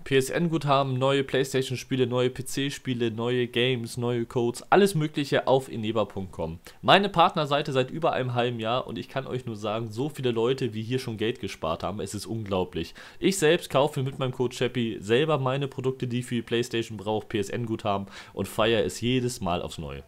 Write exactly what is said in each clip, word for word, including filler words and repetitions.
P S N-Guthaben, neue PlayStation-Spiele, neue P C-Spiele, neue Games, neue Codes, alles mögliche auf eneba punkt com. Meine Partnerseite seit über einem halben Jahr und ich kann euch nur sagen, so viele Leute, wie hier schon Geld gespart haben, es ist unglaublich. Ich selbst kaufe mit meinem Code Chappy selber meine Produkte, die ich für die PlayStation brauche, P S N-Guthaben und feiere es jedes Mal aufs Neue.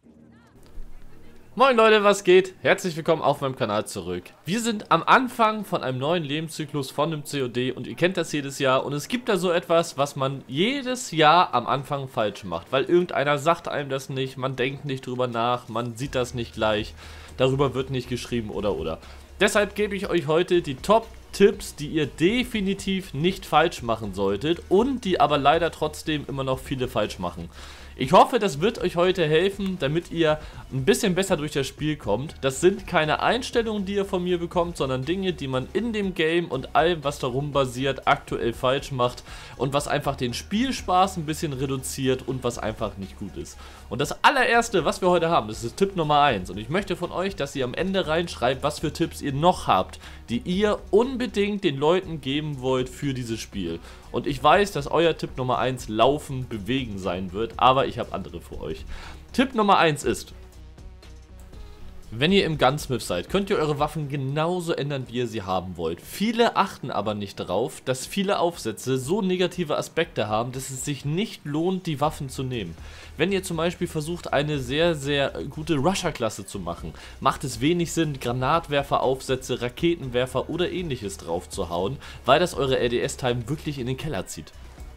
Moin Leute, was geht? Herzlich willkommen auf meinem Kanal zurück. Wir sind am Anfang von einem neuen Lebenszyklus von dem C O D und ihr kennt das jedes Jahr und es gibt da so etwas, was man jedes Jahr am Anfang falsch macht, weil irgendeiner sagt einem das nicht, man denkt nicht drüber nach, man sieht das nicht gleich, darüber wird nicht geschrieben oder oder. Deshalb gebe ich euch heute die Top Tipps, die ihr definitiv nicht falsch machen solltet und die aber leider trotzdem immer noch viele falsch machen. Ich hoffe, das wird euch heute helfen, damit ihr ein bisschen besser durch das Spiel kommt. Das sind keine Einstellungen, die ihr von mir bekommt, sondern Dinge, die man in dem Game und allem, was darum basiert, aktuell falsch macht und was einfach den Spielspaß ein bisschen reduziert und was einfach nicht gut ist. Und das allererste, was wir heute haben, das ist Tipp Nummer eins und ich möchte von euch, dass ihr am Ende reinschreibt, was für Tipps ihr noch habt, die ihr unbedingt den Leuten geben wollt für dieses Spiel. Und ich weiß, dass euer Tipp Nummer eins Laufen, Bewegen sein wird, aber ich habe andere für euch. Tipp Nummer eins ist: Wenn ihr im Gunsmith seid, könnt ihr eure Waffen genauso ändern, wie ihr sie haben wollt. Viele achten aber nicht darauf, dass viele Aufsätze so negative Aspekte haben, dass es sich nicht lohnt, die Waffen zu nehmen. Wenn ihr zum Beispiel versucht, eine sehr, sehr gute Rusher-Klasse zu machen, macht es wenig Sinn, Granatwerfer-Aufsätze, Raketenwerfer oder ähnliches drauf zu hauen, weil das eure L D S-Time wirklich in den Keller zieht.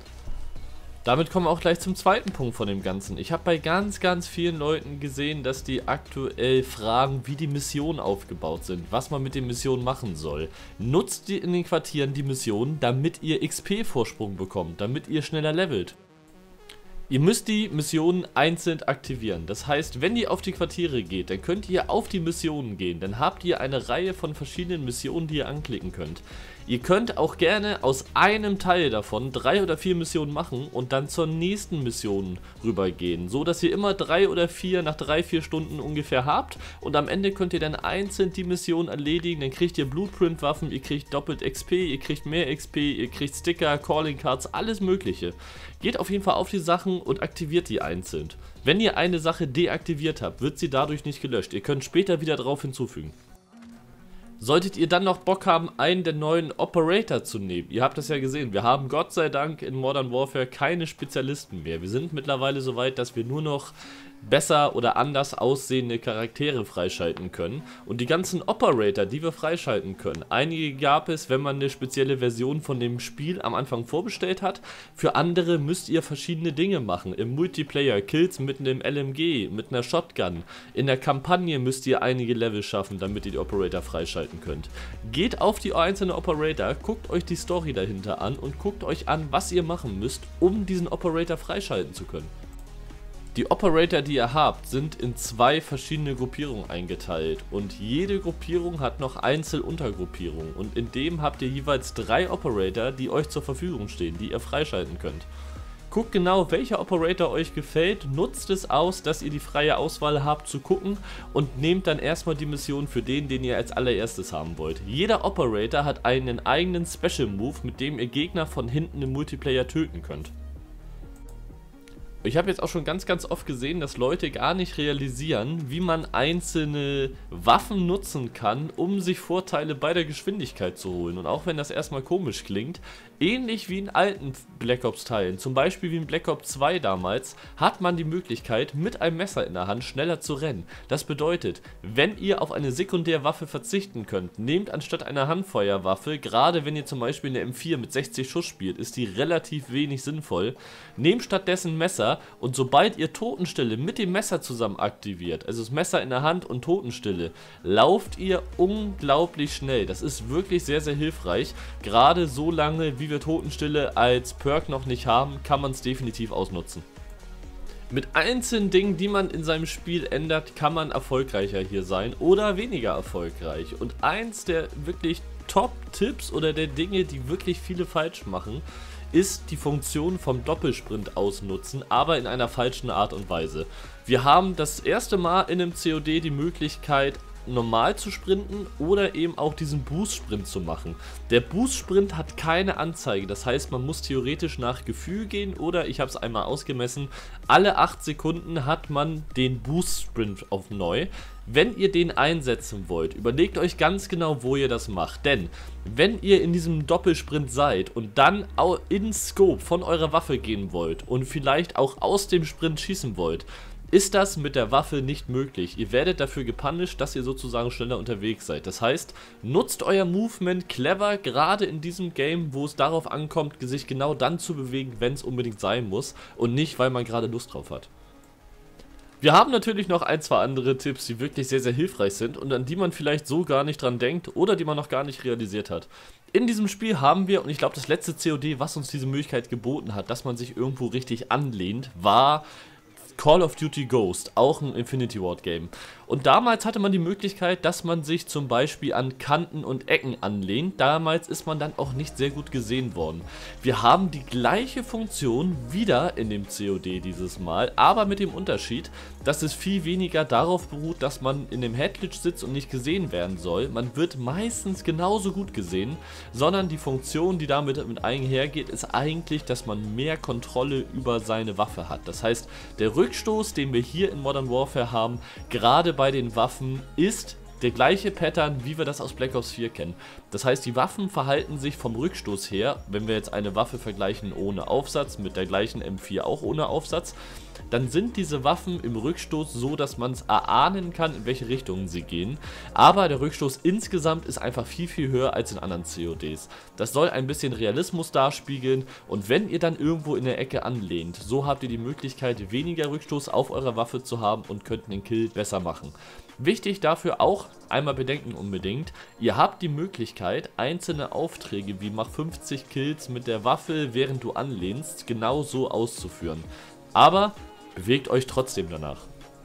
Damit kommen wir auch gleich zum zweiten Punkt von dem Ganzen. Ich habe bei ganz, ganz vielen Leuten gesehen, dass die aktuell fragen, wie die Missionen aufgebaut sind, was man mit den Missionen machen soll. Nutzt die in den Quartieren die Missionen, damit ihr X P-Vorsprung bekommt, damit ihr schneller levelt. Ihr müsst die Missionen einzeln aktivieren. Das heißt, wenn ihr auf die Quartiere geht, dann könnt ihr auf die Missionen gehen. Dann habt ihr eine Reihe von verschiedenen Missionen, die ihr anklicken könnt. Ihr könnt auch gerne aus einem Teil davon drei oder vier Missionen machen und dann zur nächsten Mission rübergehen, so dass ihr immer drei oder vier nach drei, vier Stunden ungefähr habt und am Ende könnt ihr dann einzeln die Mission erledigen, dann kriegt ihr Blueprint-Waffen, ihr kriegt doppelt X P, ihr kriegt mehr X P, ihr kriegt Sticker, Calling Cards, alles mögliche. Geht auf jeden Fall auf die Sachen und aktiviert die einzeln. Wenn ihr eine Sache deaktiviert habt, wird sie dadurch nicht gelöscht, ihr könnt später wieder drauf hinzufügen. Solltet ihr dann noch Bock haben, einen der neuen Operator zu nehmen, ihr habt das ja gesehen, wir haben Gott sei Dank in Modern Warfare keine Spezialisten mehr. Wir sind mittlerweile so weit, dass wir nur noch besser oder anders aussehende Charaktere freischalten können. Und die ganzen Operator, die wir freischalten können, einige gab es, wenn man eine spezielle Version von dem Spiel am Anfang vorbestellt hat. Für andere müsst ihr verschiedene Dinge machen. Im Multiplayer Kills mit einem L M G, mit einer Shotgun. In der Kampagne müsst ihr einige Level schaffen, damit ihr die Operator freischalten könnt. Geht auf die einzelnen Operator, guckt euch die Story dahinter an und guckt euch an, was ihr machen müsst, um diesen Operator freischalten zu können. Die Operator, die ihr habt, sind in zwei verschiedene Gruppierungen eingeteilt und jede Gruppierung hat noch Einzeluntergruppierungen und in dem habt ihr jeweils drei Operator, die euch zur Verfügung stehen, die ihr freischalten könnt. Guckt genau, welcher Operator euch gefällt, nutzt es aus, dass ihr die freie Auswahl habt zu gucken und nehmt dann erstmal die Mission für den, den ihr als allererstes haben wollt. Jeder Operator hat einen eigenen Special Move, mit dem ihr Gegner von hinten im Multiplayer töten könnt. Ich habe jetzt auch schon ganz, ganz oft gesehen, dass Leute gar nicht realisieren, wie man einzelne Waffen nutzen kann, um sich Vorteile bei der Geschwindigkeit zu holen. Und auch wenn das erstmal komisch klingt, ähnlich wie in alten Black Ops Teilen, zum Beispiel wie in Black Ops zwei damals, hat man die Möglichkeit, mit einem Messer in der Hand schneller zu rennen. Das bedeutet, wenn ihr auf eine Sekundärwaffe verzichten könnt, nehmt anstatt einer Handfeuerwaffe, gerade wenn ihr zum Beispiel eine M vier mit sechzig Schuss spielt, ist die relativ wenig sinnvoll, nehmt stattdessen Messer und sobald ihr Totenstille mit dem Messer zusammen aktiviert, also das Messer in der Hand und Totenstille, lauft ihr unglaublich schnell. Das ist wirklich sehr, sehr hilfreich. Gerade so lange, wie wir Totenstille als Perk noch nicht haben, kann man es definitiv ausnutzen. Mit einzelnen Dingen, die man in seinem Spiel ändert, kann man erfolgreicher hier sein oder weniger erfolgreich. Und eins der wirklich Top-Tipps oder der Dinge, die wirklich viele falsch machen, ist die Funktion vom Doppelsprint ausnutzen, aber in einer falschen Art und Weise. Wir haben das erste Mal in einem C O D die Möglichkeit, normal zu sprinten oder eben auch diesen Boost-Sprint zu machen. Der Boost-Sprint hat keine Anzeige, das heißt, man muss theoretisch nach Gefühl gehen oder, ich habe es einmal ausgemessen, alle acht Sekunden hat man den Boost-Sprint auf neu. Wenn ihr den einsetzen wollt, überlegt euch ganz genau, wo ihr das macht, denn wenn ihr in diesem Doppelsprint seid und dann in Scope von eurer Waffe gehen wollt und vielleicht auch aus dem Sprint schießen wollt, ist das mit der Waffe nicht möglich. Ihr werdet dafür gepunished, dass ihr sozusagen schneller unterwegs seid. Das heißt, nutzt euer Movement clever, gerade in diesem Game, wo es darauf ankommt, sich genau dann zu bewegen, wenn es unbedingt sein muss und nicht, weil man gerade Lust drauf hat. Wir haben natürlich noch ein, zwei andere Tipps, die wirklich sehr, sehr hilfreich sind und an die man vielleicht so gar nicht dran denkt oder die man noch gar nicht realisiert hat. In diesem Spiel haben wir, und ich glaube das letzte C O D, was uns diese Möglichkeit geboten hat, dass man sich irgendwo richtig anlehnt, war Call of Duty Ghost, auch ein Infinity Ward Game. Und damals hatte man die Möglichkeit, dass man sich zum Beispiel an Kanten und Ecken anlehnt. Damals ist man dann auch nicht sehr gut gesehen worden. Wir haben die gleiche Funktion wieder in dem C O D dieses Mal, aber mit dem Unterschied, dass es viel weniger darauf beruht, dass man in dem Headglitch sitzt und nicht gesehen werden soll. Man wird meistens genauso gut gesehen, sondern die Funktion, die damit mit einhergeht, ist eigentlich, dass man mehr Kontrolle über seine Waffe hat. Das heißt, der Rückstoß, den wir hier in Modern Warfare haben, gerade bei den Waffen, ist der gleiche Pattern, wie wir das aus Black Ops vier kennen. Das heißt, die Waffen verhalten sich vom Rückstoß her, wenn wir jetzt eine Waffe vergleichen ohne Aufsatz, mit der gleichen M vier auch ohne Aufsatz, dann sind diese Waffen im Rückstoß so, dass man es erahnen kann, in welche Richtungen sie gehen. Aber der Rückstoß insgesamt ist einfach viel, viel höher als in anderen C O Ds. Das soll ein bisschen Realismus darspiegeln und wenn ihr dann irgendwo in der Ecke anlehnt, so habt ihr die Möglichkeit, weniger Rückstoß auf eurer Waffe zu haben und könnt den Kill besser machen. Wichtig dafür auch, einmal bedenken unbedingt, ihr habt die Möglichkeit, einzelne Aufträge wie mach fünfzig Kills mit der Waffe, während du anlehnst, genau so auszuführen. Aber bewegt euch trotzdem danach.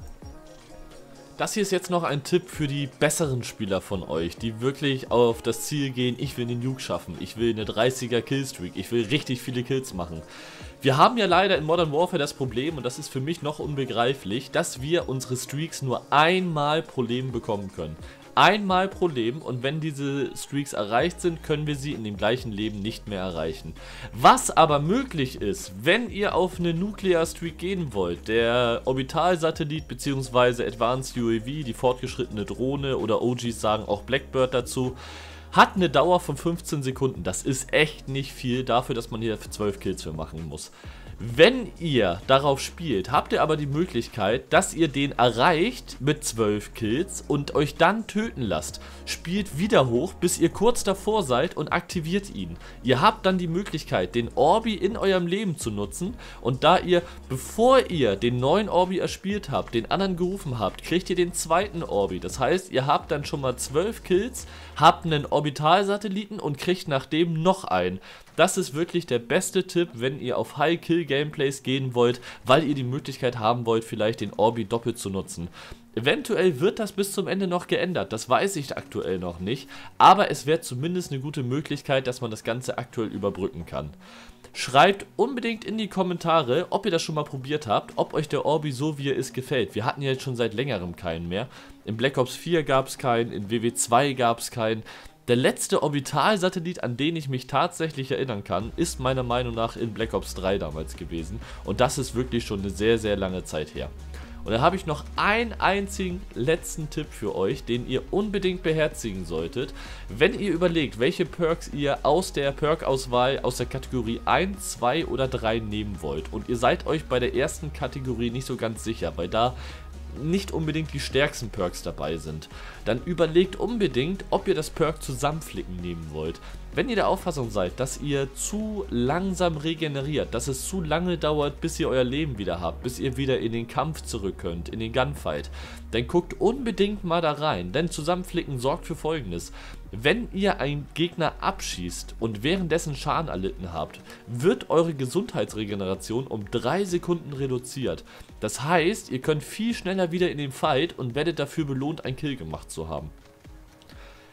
Das hier ist jetzt noch ein Tipp für die besseren Spieler von euch, die wirklich auf das Ziel gehen, ich will den Nuke schaffen, ich will eine dreißiger Killstreak, ich will richtig viele Kills machen. Wir haben ja leider in Modern Warfare das Problem, und das ist für mich noch unbegreiflich, dass wir unsere Streaks nur einmal pro Leben bekommen können. Einmal pro Leben, und wenn diese Streaks erreicht sind, können wir sie in dem gleichen Leben nicht mehr erreichen. Was aber möglich ist, wenn ihr auf eine Nuclear Streak gehen wollt, der Orbitalsatellit bzw. Advanced U A V, die fortgeschrittene Drohne oder O Gs sagen auch Blackbird dazu, hat eine Dauer von fünfzehn Sekunden. Das ist echt nicht viel dafür, dass man hier zwölf Kills für machen muss. Wenn ihr darauf spielt, habt ihr aber die Möglichkeit, dass ihr den erreicht mit zwölf Kills und euch dann töten lasst. Spielt wieder hoch, bis ihr kurz davor seid und aktiviert ihn. Ihr habt dann die Möglichkeit, den Orbi in eurem Leben zu nutzen, und da ihr, bevor ihr den neuen Orbi erspielt habt, den anderen gerufen habt, kriegt ihr den zweiten Orbi. Das heißt, ihr habt dann schon mal zwölf Kills, habt einen Orbitalsatelliten und kriegt nach dem noch einen. Das ist wirklich der beste Tipp, wenn ihr auf High-Kill-Gameplays gehen wollt, weil ihr die Möglichkeit haben wollt, vielleicht den Orbi doppelt zu nutzen. Eventuell wird das bis zum Ende noch geändert, das weiß ich aktuell noch nicht, aber es wäre zumindest eine gute Möglichkeit, dass man das Ganze aktuell überbrücken kann. Schreibt unbedingt in die Kommentare, ob ihr das schon mal probiert habt, ob euch der Orbi so wie er ist gefällt. Wir hatten ja jetzt schon seit längerem keinen mehr. In Black Ops vier gab es keinen, in W W zwei gab es keinen. Der letzte Orbitalsatellit, an den ich mich tatsächlich erinnern kann, ist meiner Meinung nach in Black Ops drei damals gewesen. Und das ist wirklich schon eine sehr, sehr lange Zeit her. Und da habe ich noch einen einzigen letzten Tipp für euch, den ihr unbedingt beherzigen solltet. Wenn ihr überlegt, welche Perks ihr aus der Perk-Auswahl aus der Kategorie eins, zwei oder drei nehmen wollt und ihr seid euch bei der ersten Kategorie nicht so ganz sicher, weil da nicht unbedingt die stärksten Perks dabei sind, dann überlegt unbedingt, ob ihr das Perk Zusammenflicken nehmen wollt. Wenn ihr der Auffassung seid, dass ihr zu langsam regeneriert, dass es zu lange dauert, bis ihr euer Leben wieder habt, bis ihr wieder in den Kampf zurück könnt, in den Gunfight, dann guckt unbedingt mal da rein, denn Zusammenflicken sorgt für Folgendes. Wenn ihr einen Gegner abschießt und währenddessen Schaden erlitten habt, wird eure Gesundheitsregeneration um drei Sekunden reduziert. Das heißt, ihr könnt viel schneller wieder in den Fight und werdet dafür belohnt, einen Kill gemacht zu haben.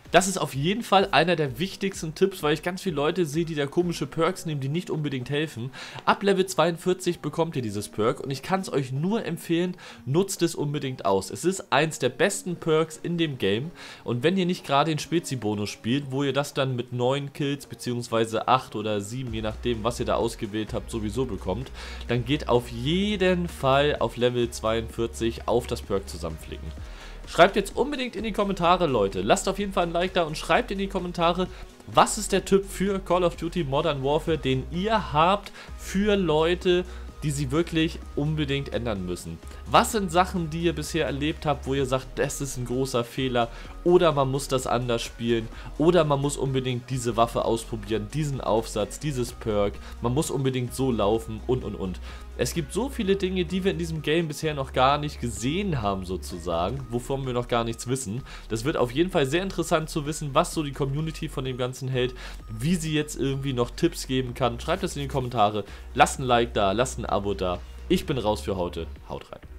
Das ist auf jeden Fall einer der wichtigsten Tipps, weil ich ganz viele Leute sehe, die da komische Perks nehmen, die nicht unbedingt helfen. Ab Level zweiundvierzig bekommt ihr dieses Perk und ich kann es euch nur empfehlen, nutzt es unbedingt aus. Es ist eins der besten Perks in dem Game und wenn ihr nicht gerade den Spezi-Bonus spielt, wo ihr das dann mit neun Kills bzw. acht oder sieben, je nachdem was ihr da ausgewählt habt, sowieso bekommt, dann geht auf jeden Fall auf Level zweiundvierzig auf das Perk zusammenflicken. Schreibt jetzt unbedingt in die Kommentare, Leute. Lasst auf jeden Fall ein Like da und schreibt in die Kommentare, was ist der Tipp für Call of Duty Modern Warfare, den ihr habt für Leute, die sie wirklich unbedingt ändern müssen. Was sind Sachen, die ihr bisher erlebt habt, wo ihr sagt, das ist ein großer Fehler oder man muss das anders spielen oder man muss unbedingt diese Waffe ausprobieren, diesen Aufsatz, dieses Perk, man muss unbedingt so laufen und und und. Es gibt so viele Dinge, die wir in diesem Game bisher noch gar nicht gesehen haben sozusagen, wovon wir noch gar nichts wissen. Das wird auf jeden Fall sehr interessant zu wissen, was so die Community von dem Ganzen hält, wie sie jetzt irgendwie noch Tipps geben kann. Schreibt das in die Kommentare, lasst ein Like da, lasst ein Abo da. Ich bin raus für heute, haut rein.